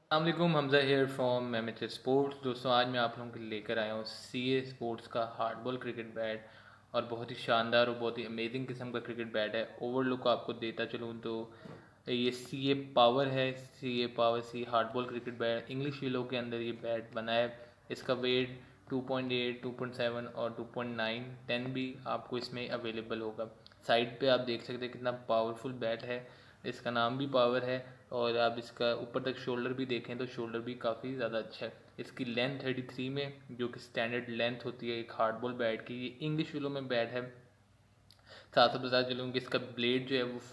अस्सलामुअलैकुम, Hamza here from amateur sports. दोस्तों, आज मैं आप लोगों के लिए लेकर आया हूँ सीए स्पोर्ट्स का हार्डबॉल क्रिकेट बैट। और बहुत ही शानदार और बहुत ही अमेजिंग किस्म का क्रिकेट बैट है। ओवरलुक आपको देता चलूँ तो ये सीए पावर है। CA power C hardball cricket bat English willow के अंदर ये बैट बना है। इसका वेट 2.8, 2.7 और 2.9, 10 भी आपको इसमें अवेलेबल होगा। साइड पे आप देख सकते हैं कितना पावरफुल बैट है। इसका नाम भी पावर है। और आप इसका ऊपर तक शोल्डर भी देखें तो शोल्डर भी काफ़ी ज़्यादा अच्छा है। इसकी लेंथ 33 में, जो कि स्टैंडर्ड लेंथ होती है एक हार्डबॉल बैट की, ये इंग्लिश विलो में बैट है। साथ ही बता चलूँ कि इसका ब्लेड जो है वो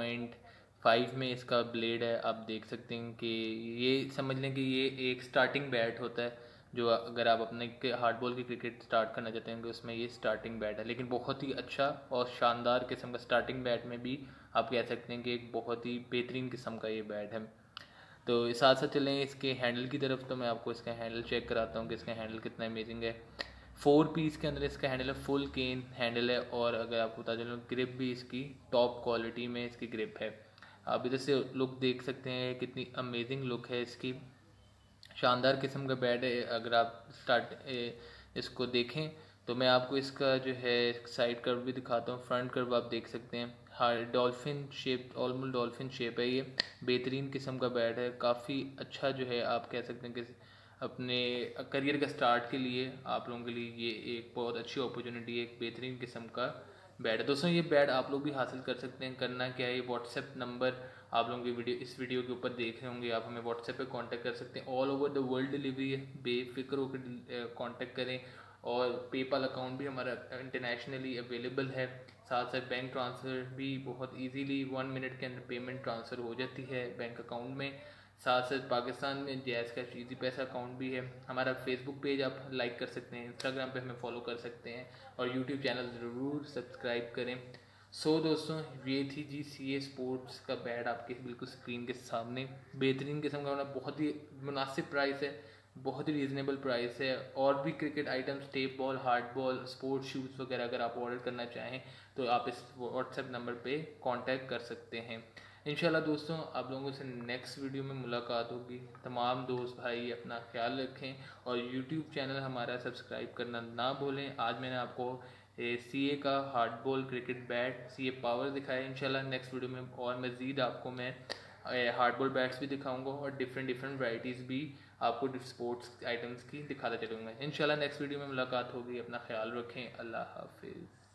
4.5 में इसका ब्लेड है। आप देख सकते हैं कि ये समझ लें कि ये एक स्टार्टिंग बैट होता है, जो अगर आप अपने हार्डबॉल की क्रिकेट स्टार्ट करना चाहते हैं तो उसमें ये स्टार्टिंग बैट है। लेकिन बहुत ही अच्छा और शानदार किस्म का स्टार्टिंग बैट में भी आप कह सकते हैं कि एक बहुत ही बेहतरीन किस्म का ये बैट है। तो साथ साथ चलें इसके हैंडल की तरफ, तो मैं आपको इसका हैंडल चेक कराता हूँ कि इसका हैंडल कितना अमेजिंग है। 4 पीस के अंदर इसका हैंडल है, फुल केन हैंडल है। और अगर आपको बता चलूँ, ग्रिप भी इसकी टॉप क्वालिटी में इसकी ग्रिप है। आप इधर से लुक देख सकते हैं, कितनी अमेजिंग लुक है इसकी। शानदार किस्म का बैट है। अगर आप इसको देखें तो मैं आपको इसका जो है साइड कर्व भी दिखाता हूँ। फ्रंट कर्व आप देख सकते हैं, हाँ, dolphin shape, almost dolphin shape है ये। बेहतरीन किस्म का बैट है, काफ़ी अच्छा जो है आप कह सकते हैं कि अपने करियर का स्टार्ट के लिए आप लोगों के लिए ये एक बहुत अच्छी अपॉर्चुनिटी है। एक बेहतरीन किस्म का बैट है। दोस्तों, ये बैट आप लोग भी हासिल कर सकते हैं। करना क्या है, ये व्हाट्सएप नंबर आप लोगों की इस वीडियो के ऊपर देख रहे होंगे। आप हमें व्हाट्सएप पे कांटेक्ट कर सकते हैं। All over the world delivery है, बेफिक्र होकर कांटेक्ट करें। और पेपाल अकाउंट भी हमारा इंटरनेशनली अवेलेबल है। साथ साथ बैंक ट्रांसफ़र भी बहुत इजीली 1 मिनट के अंदर पेमेंट ट्रांसफ़र हो जाती है बैंक अकाउंट में। साथ साथ पाकिस्तान में JazzCash Easypaisa account भी है। हमारा फेसबुक पेज आप लाइक कर सकते हैं, इंस्टाग्राम पे हमें फॉलो कर सकते हैं, और यूट्यूब चैनल ज़रूर सब्सक्राइब करें। दोस्तों, ये थी जी सीए स्पोर्ट्स का बैट आपके बिल्कुल स्क्रीन के सामने। बेहतरीन किस्म का होना, बहुत ही मुनासिब प्राइस है, बहुत ही रीज़नेबल प्राइस है। और भी cricket items, tape ball, hard ball, sports shoes वगैरह अगर आप ऑर्डर करना चाहें तो आप इस व्हाट्सएप नंबर पे कांटेक्ट कर सकते हैं। इंशाल्लाह दोस्तों, आप लोगों से नेक्स्ट वीडियो में मुलाकात होगी। तमाम दोस्त भाई अपना ख्याल रखें और यूट्यूब चैनल हमारा सब्सक्राइब करना ना भूलें। आज मैंने आपको सीए का hardball cricket bat CA power दिखाया। इंशाल्लाह नेक्स्ट वीडियो में और मज़ीद आपको मैं हार्डबॉल बैट्स भी दिखाऊंगा और डिफरेंट डिफरेंट वैराइटीज़ भी आपको स्पोर्ट्स आइटम्स की दिखाता चलूँगा। इंशाल्लाह नेक्स्ट वीडियो में मुलाकात होगी। अपना ख्याल रखें। अल्लाह हाफिज़।